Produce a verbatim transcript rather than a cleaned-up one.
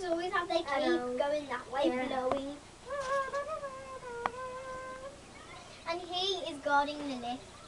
always have their I cape know. going that way, Yeah. blowing. And he is guarding the lift.